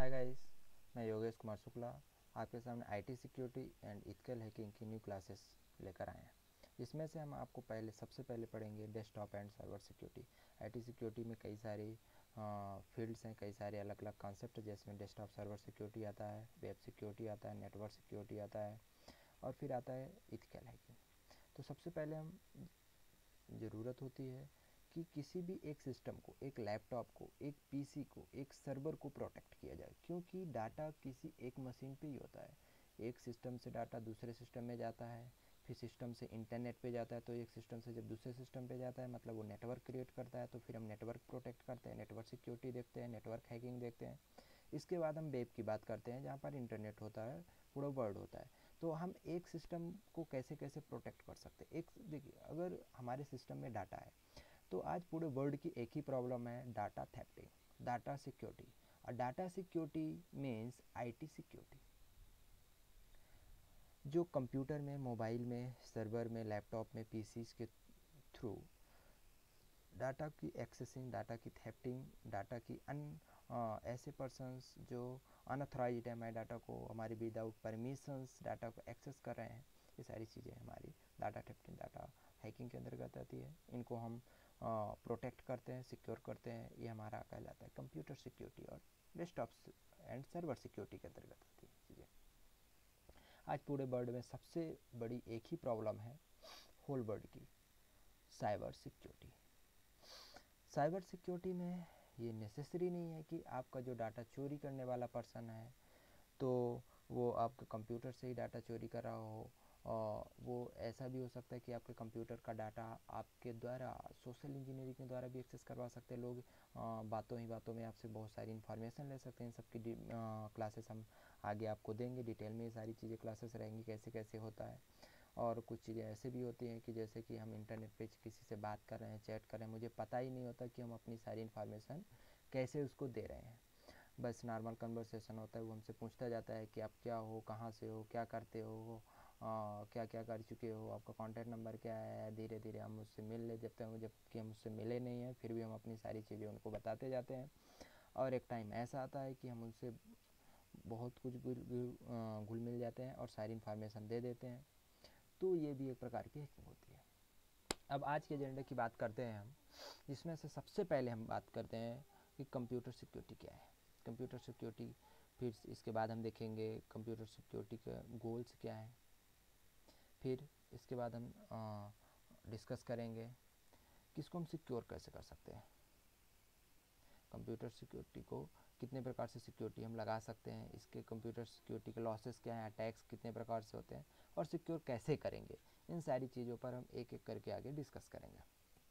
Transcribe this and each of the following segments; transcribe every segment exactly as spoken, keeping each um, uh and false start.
Hi guys, मैं योगेश कुमार शुक्ला आपके सामने IT security and ethical hacking की न्यू क्लासेस लेकर आए हैं। इसमें से हम आपको पहले सबसे पहले पढ़ेंगे desktop and server security. IT security में कई सारी फील्ड्स हैं, कई सारे अलग अलग कॉन्सेप्ट, जैसे डेस्कटॉप सर्वर सिक्योरिटी आता है, वेब सिक्योरिटी आता है, नेटवर्क सिक्योरिटी आता है और फिर आता है इथिकल हैकिंग। तो सबसे पहले हम ज़रूरत होती है कि किसी भी एक सिस्टम को, एक लैपटॉप को, एक पीसी को, एक सर्वर को प्रोटेक्ट किया जाए, क्योंकि डाटा किसी एक मशीन पे ही होता है। एक सिस्टम से डाटा दूसरे सिस्टम में जाता है, फिर सिस्टम से इंटरनेट पे जाता है, तो एक सिस्टम से जब दूसरे सिस्टम पे जाता है मतलब वो नेटवर्क क्रिएट करता है, तो फिर हम नेटवर्क प्रोटेक्ट करते हैं, नेटवर्क सिक्योरिटी देखते हैं, नेटवर्क हैकिंग देखते हैं। इसके बाद हम वेब की बात करते हैं, जहाँ पर इंटरनेट होता है, पूरा वर्ल्ड होता है। तो हम एक सिस्टम को कैसे कैसे प्रोटेक्ट कर सकते हैं। एक देखिए, अगर हमारे सिस्टम में डाटा है तो आज पूरे वर्ल्ड की एक ही प्रॉब्लम है, डाटा थेफ्टिंग, डाटा सिक्योरिटी। और data security means IT security. जो कंप्यूटर में, मोबाइल में, सर्वर में, लैपटॉप में, पीसीज के थ्रू डाटा की एक्सेसिंग, डाटा की थेफ्टिंग, डाटा की अन आ, ऐसे पर्सन्स जो अनऑथराइज्ड है हमारे डाटा को, हमारी विदाउट परमिशंस डाटा को एक्सेस कर रहे हैं, ये सारी चीज़ें हमारी डाटा थेफ्टिंग, डाटा हैकिंग के अंतर्गत आती है। इनको हम प्रोटेक्ट करते हैं, सिक्योर करते हैं, ये हमारा कहलाता है कंप्यूटर सिक्योरिटी और डेस्कटॉप एंड सर्वर सिक्योरिटी के अंतर्गत आती है चीज़ें। आज पूरे वर्ल्ड में सबसे बड़ी एक ही प्रॉब्लम है होल वर्ल्ड की, साइबर सिक्योरिटी। साइबर सिक्योरिटी में ये नेसेसरी नहीं है कि आपका जो डाटा चोरी करने वाला पर्सन है तो वो आपके कंप्यूटर से ही डाटा चोरी कर रहा हो, और वो ऐसा भी हो सकता है कि आपके कंप्यूटर का डाटा आपके द्वारा सोशल इंजीनियरिंग के द्वारा भी एक्सेस करवा सकते हैं लोग। बातों ही बातों में आपसे बहुत सारी इन्फॉर्मेशन ले सकते हैं। इन सबकी क्लासेस हम आगे आपको देंगे, डिटेल में ये सारी चीज़ें क्लासेस रहेंगी, कैसे कैसे होता है। और कुछ चीज़ें ऐसे भी होती हैं कि जैसे कि हम इंटरनेट पे किसी से बात कर रहे हैं, चैट कर रहे हैं, मुझे पता ही नहीं होता कि हम अपनी सारी इन्फॉर्मेशन कैसे उसको दे रहे हैं। बस नॉर्मल कन्वर्सेशन होता है, वो हमसे पूछता जाता है कि आप क्या हो, कहाँ से हो, क्या करते हो, आ, क्या क्या कर चुके हो, आपका कॉन्टैक्ट नंबर क्या है। धीरे धीरे हम उससे मिल ले, जब तक जबकि हम उससे मिले नहीं हैं फिर भी हम अपनी सारी चीज़ें उनको बताते जाते हैं। और एक टाइम ऐसा आता है कि हम उनसे बहुत कुछ घुल मिल जाते हैं और सारी इन्फॉर्मेशन दे देते हैं। तो ये भी एक प्रकार की हैकिंग होती है। अब आज के एजेंडे की बात करते हैं हम, जिसमें से सबसे पहले हम बात करते हैं कि कंप्यूटर सिक्योरिटी क्या है। कंप्यूटर सिक्योरिटी, फिर इसके बाद हम देखेंगे कंप्यूटर सिक्योरिटी के गोल्स क्या हैं, फिर इसके बाद हम डिस्कस करेंगे कि इसको हम सिक्योर कैसे कर सकते हैं, कंप्यूटर सिक्योरिटी को कितने प्रकार से सिक्योरिटी हम लगा सकते हैं, इसके कंप्यूटर सिक्योरिटी के लॉसेस क्या हैं, अटैक्स कितने प्रकार से होते हैं और सिक्योर कैसे करेंगे। इन सारी चीज़ों पर हम एक एक करके आगे डिस्कस करेंगे।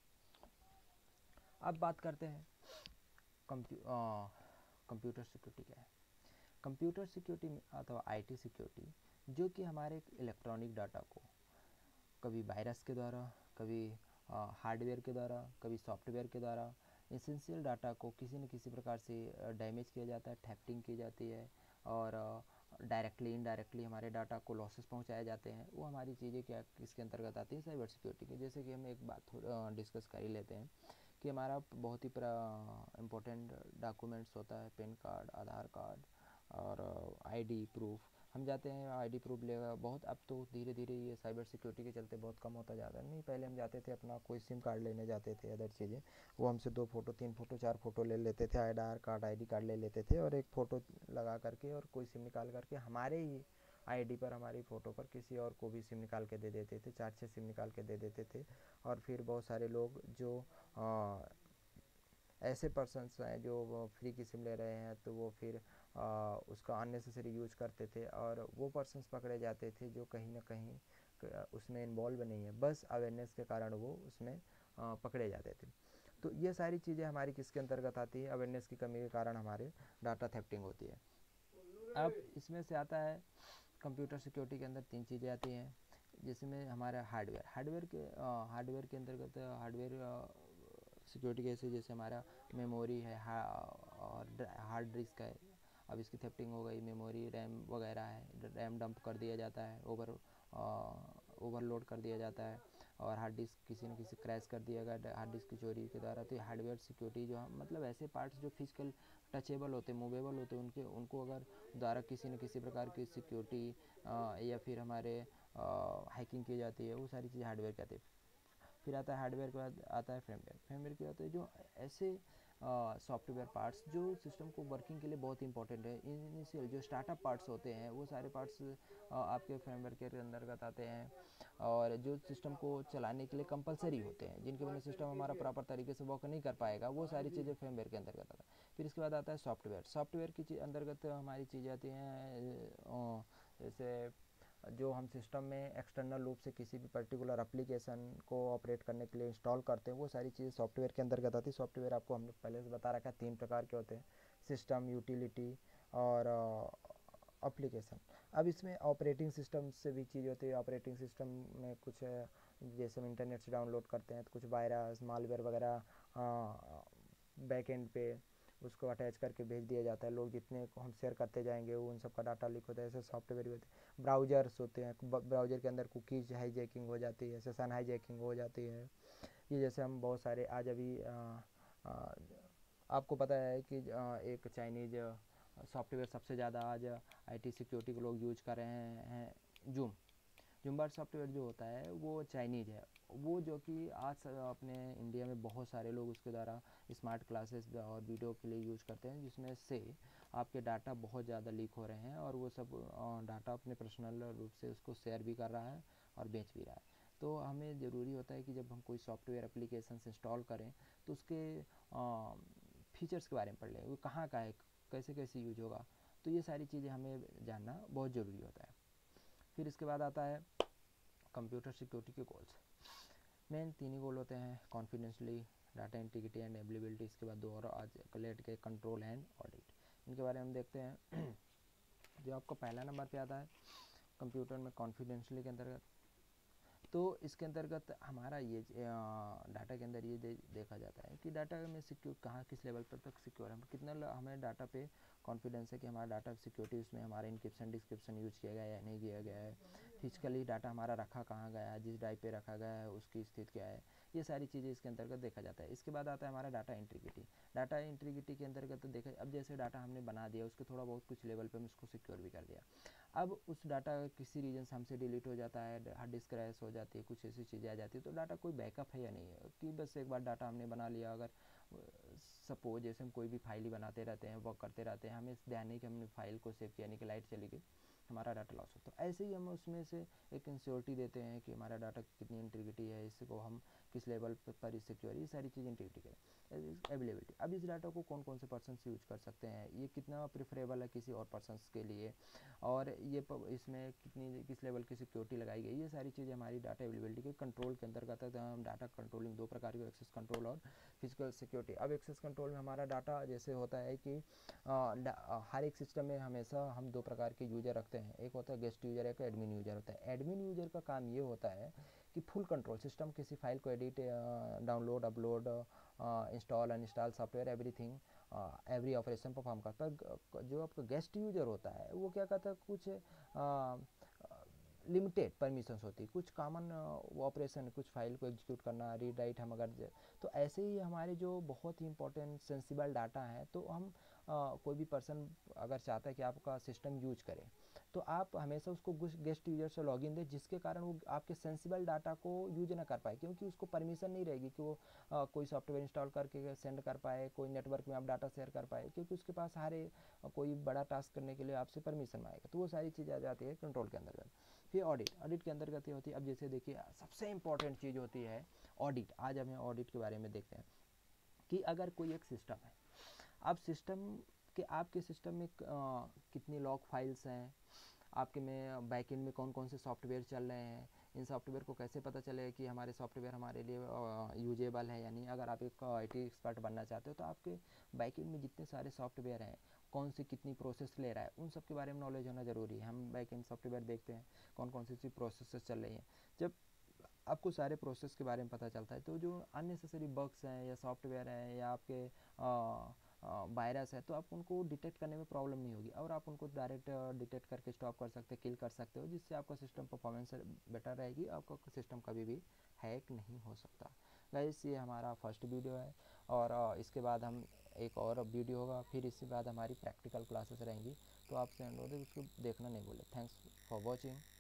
अब बात करते हैं कंप्यू कंप्यूटर सिक्योरिटी क्या है। कंप्यूटर सिक्योरिटी अथवा आईटी सिक्योरिटी, जो कि हमारे इलेक्ट्रॉनिक डाटा को कभी वायरस के द्वारा, कभी हार्डवेयर के द्वारा, कभी सॉफ्टवेयर के द्वारा, एसेंशियल डाटा को किसी न किसी प्रकार से डैमेज किया जाता है, थेफ्टिंग की जाती है और डायरेक्टली इनडायरेक्टली हमारे डाटा को लॉसेस पहुंचाए जाते हैं। वो हमारी चीज़ें क्या किसके अंतर्गत आती है, साइबर सिक्योरिटी के। जैसे कि हम एक बात डिस्कस कर ही लेते हैं कि हमारा बहुत ही इम्पोर्टेंट डॉक्यूमेंट्स होता है, पैन कार्ड, आधार कार्ड और आईडी प्रूफ। हम जाते हैं आईडी प्रूफ लेगा, बहुत अब तो धीरे धीरे ये साइबर सिक्योरिटी के चलते बहुत कम होता जाता है। नहीं, पहले हम जाते थे अपना कोई सिम कार्ड लेने जाते थे, अदर चीज़ें, वो हमसे दो फोटो, तीन फोटो, चार फोटो ले लेते थे, आधार कार्ड, आईडी कार्ड ले लेते थे और एक फ़ोटो लगा करके और कोई सिम निकाल करके हमारे ही आईडी पर, हमारी फ़ोटो पर किसी और को भी सिम निकाल के दे देते थे, चार छः सिम निकाल के दे देते थे। और फिर बहुत सारे लोग जो आ, ऐसे पर्सन्स हैं जो फ्री की सिम ले रहे हैं तो वो फिर आ, उसका अननेसेसरी यूज करते थे और वो पर्सन्स पकड़े जाते थे जो कहीं ना कहीं उसमें इन्वॉल्व नहीं है, बस अवेयरनेस के कारण वो उसमें आ, पकड़े जाते थे। तो ये सारी चीज़ें हमारी किसके अंतर्गत आती है, अवेयरनेस की कमी के कारण हमारे डाटा थेफ्टिंग होती है। अब इसमें से आता है कंप्यूटर सिक्योरिटी के अंदर तीन चीज़ें आती हैं, जिसमें हमारा हार्डवेयर हार्डवेयर के हार्डवेयर के अंतर्गत हार्डवेयर सिक्योरिटी कैसे, जैसे हमारा मेमोरी है हा, और हार्ड डिस्क है। अब इसकी थेफ्टिंग हो गई, मेमोरी, रैम वगैरह है, रैम डंप कर दिया जाता है, ओवर ओवरलोड कर दिया जाता है और हार्ड डिस्क किसी न किसी क्रैश कर दिया गया हार्ड डिस्क की चोरी के द्वारा। तो हार्डवेयर सिक्योरिटी जो मतलब ऐसे पार्ट्स जो फिजिकल टचेबल होते हैं, मूवेबल होते हैं, उनके उनको अगर द्वारा किसी न किसी प्रकार की सिक्योरिटी या फिर हमारे हैकिंग की जाती है, वो सारी चीज़ें हार्डवेयर कहते हैं। फिर आता है हार्डवेयर के बाद आता है फर्मवेयर। फर्मवेयर क्या होता है, जो ऐसे सॉफ्टवेयर पार्ट्स जो सिस्टम को वर्किंग के लिए बहुत इंपॉर्टेंट है। इनिशियल जो स्टार्टअप पार्ट्स होते हैं वो सारे पार्ट्स आपके फर्मवेयर के अंतर्गत आते हैं, और जो सिस्टम को चलाने के लिए कंपलसरी होते हैं, जिनके बिना सिस्टम हमारा प्रॉपर तरीके से वर्क नहीं कर पाएगा, वो सारी चीज़ें फर्मवेयर के अंतर्गत आता है। फिर इसके बाद आता है सॉफ्टवेयर। सॉफ्टवेयर की अंतर्गत हमारी चीज़ें आती हैं, जैसे जो हम सिस्टम में एक्सटर्नल रूप से किसी भी पर्टिकुलर एप्लीकेशन को ऑपरेट करने के लिए इंस्टॉल करते हैं, वो सारी चीज़ें सॉफ्टवेयर के अंतर्गत आती है। सॉफ्टवेयर आपको हमने पहले से बता रखा है तीन प्रकार के होते हैं, सिस्टम, यूटिलिटी और एप्लीकेशन। अब इसमें ऑपरेटिंग सिस्टम से भी चीज़ होती है। ऑपरेटिंग सिस्टम में कुछ जैसे हम इंटरनेट से डाउनलोड करते हैं तो कुछ वायरस, मालवेयर वगैरह बैक एंड पे उसको अटैच करके भेज दिया जाता है। लोग जितने को हम शेयर करते जाएंगे वो उन सब का डाटा लीक होता है। ऐसे सॉफ्टवेयर भी होते हैं। ब्राउजर्स होते हैं, ब्राउजर के अंदर कुकीज हाईजैकिंग हो जाती है, सेशन हाईजैकिंग हो जाती है। ये जैसे हम बहुत सारे आज अभी आ, आ, आपको पता है कि आ, एक चाइनीज सॉफ्टवेयर सबसे ज़्यादा आज आईटी सिक्योरिटी के लोग यूज कर रहे हैं, जूम। जूमबार सॉफ्टवेयर जो होता है वो चाइनीज़ है, वो जो कि आज अपने इंडिया में बहुत सारे लोग उसके द्वारा स्मार्ट क्लासेस और वीडियो के लिए यूज करते हैं, जिसमें से आपके डाटा बहुत ज़्यादा लीक हो रहे हैं, और वो सब डाटा अपने पर्सनल रूप से उसको शेयर भी कर रहा है और बेच भी रहा है। तो हमें ज़रूरी होता है कि जब हम कोई सॉफ्टवेयर एप्लीकेशन इंस्टॉल करें तो उसके फीचर्स के बारे में पढ़ लें, वो कहाँ का है, कैसे कैसे यूज होगा। तो ये सारी चीज़ें हमें जानना बहुत ज़रूरी होता है। फिर इसके बाद आता है कंप्यूटर सिक्योरिटी के गोल्स। मेन तीन ही गोल होते हैं, confidentially, data integrity and availability. इसके बाद दो और आज कलेक्ट के कंट्रोल एंड ऑडिट। इनके बारे में हम देखते हैं। जो आपको पहला नंबर पे आता है कंप्यूटर में कॉन्फिडेंशियली के अंतर्गत, तो इसके अंतर्गत हमारा ये डाटा के अंदर ये दे, देखा जाता है कि डाटा में सिक्योर कहाँ किस लेवल पर तक सिक्योर है, कितना हमें डाटा पे कॉन्फिडेंस है कि हमारा डाटा सिक्योरिटी, उसमें हमारा इंक्रिप्शन डिस्क्रिप्शन यूज किया गया है या नहीं किया गया है, फिजिकली डाटा हमारा रखा कहाँ गया है, जिस ड्राइव पे रखा गया है उसकी स्थिति क्या है, ये सारी चीज़ें इसके अंतर्गत देखा जाता है। इसके बाद आता है हमारा डाटा इंटीग्रिटी। डाटा इंटीग्रिटी के अंतर्गत तो देखा, अब जैसे डाटा हमने बना दिया उसके थोड़ा बहुत कुछ लेवल पे हम उसको सिक्योर भी कर दिया, अब उस डाटा किसी रीजन से हमसे डिलीट हो जाता है, हार्ड डिस्क क्रैश हो जाती है, कुछ ऐसी चीज़ें आ जाती है, तो डाटा कोई बैकअप है या नहीं है, कि बस एक बार डाटा हमने बना लिया, अगर सपोज जैसे हम कोई भी फाइल ही बनाते रहते हैं, वर्क करते रहते हैं, हमें ध्यान नहीं कि हमने फाइल को सेव किया नहीं कि लाइट चली गई, हमारा डाटा लॉस हो। तो ऐसे ही हम उसमें से एक इंश्योरिटी देते हैं कि हमारा डाटा कितनी इंटीग्रिटी है, इसको हम किस लेवल पर सिक्योर, ये सारी चीज़ इंटीग्रिटी करें। अवेलेबिलिटी, अब इस डाटा को कौन कौन से पर्सन यूज कर सकते हैं, ये कितना प्रेफरेबल है किसी और पर्सन के लिए, और ये इसमें कितनी किस लेवल की सिक्योरिटी लगाई गई, ये सारी चीज़ें हमारी डाटा अवेलेबिलिटी के कंट्रोल के अंतर्गत है। हम डाटा कंट्रोलिंग दो प्रकार के, एक्सेस कंट्रोल और फिजिकल सिक्योरिटी। अब एक्सेस कंट्रोल में हमारा डाटा जैसे होता है कि आ, हर एक सिस्टम में हमेशा हम दो प्रकार के यूजर रखते हैं, एक होता है गेस्ट यूजर, एक एडमिन यूजर होता है। एडमिन यूजर का काम ये होता है कि फुल कंट्रोल, सिस्टम किसी फाइल को edit, download, upload, install uninstall software, everything, every operation perform करता है। जो आपका गेस्ट यूजर होता है वो क्या करता है, कुछ लिमिटेड परमिशंस होती है, कुछ कॉमन ऑपरेशन, कुछ फाइल को एग्जीक्यूट करना, रीड राइट हम अगर, तो ऐसे ही हमारे जो बहुत ही इंपॉर्टेंट सेंसिबल डाटा है, तो हम आ, कोई भी पर्सन अगर चाहता है कि आपका सिस्टम यूज करे, तो आप हमेशा उसको गेस्ट यूजर से लॉगिन दें, जिसके कारण वो आपके सेंसिबल डाटा को यूज ना कर पाए, क्योंकि उसको परमिशन नहीं रहेगी कि वो आ, कोई सॉफ्टवेयर इंस्टॉल करके सेंड कर पाए, कोई नेटवर्क में आप डाटा शेयर कर पाए, क्योंकि उसके पास हर कोई बड़ा टास्क करने के लिए आपसे परमिशन मांगेगा। तो वो सारी चीज़ें आ जाती है कंट्रोल के अंतर्गत। फिर ऑडिट, ऑडिट के अंतर्गत ये होती है, अब जैसे देखिए सबसे इंपॉर्टेंट चीज़ होती है ऑडिट। आज हमें ऑडिट के बारे में देखते हैं कि अगर कोई एक सिस्टम है, अब सिस्टम के आपके सिस्टम में आ, कितनी लॉग फाइल्स हैं, आपके में बैकएंड में कौन कौन से सॉफ्टवेयर चल रहे हैं, इन सॉफ्टवेयर को कैसे पता चले कि हमारे सॉफ्टवेयर हमारे लिए यूजेबल है या नहीं। अगर आप एक आईटी एक्सपर्ट बनना चाहते हो तो आपके बैकएंड में जितने सारे सॉफ्टवेयर हैं, कौन सी कितनी प्रोसेस ले रहा है, उन सब के बारे में नॉलेज होना ज़रूरी है। हम बैकएंड सॉफ्टवेयर देखते हैं कौन कौन सी प्रोसेस चल रही हैं। जब आपको सारे प्रोसेस के बारे में पता चलता है, तो जो अननेसेसरी बग्स हैं या सॉफ्टवेयर हैं या आपके वायरस है, तो आप उनको डिटेक्ट करने में प्रॉब्लम नहीं होगी, और आप उनको डायरेक्ट डिटेक्ट करके स्टॉप कर सकते, किल कर सकते हो, जिससे आपका सिस्टम परफॉर्मेंस बेटर रहेगी, आपका सिस्टम कभी भी हैक नहीं हो सकता। गाइस ये हमारा फर्स्ट वीडियो है, और इसके बाद हम एक और वीडियो होगा, फिर इसके बाद हमारी प्रैक्टिकल क्लासेस रहेंगी, तो आपसे अनुरोध है उसको देखना नहीं भूलें। Thanks for watching.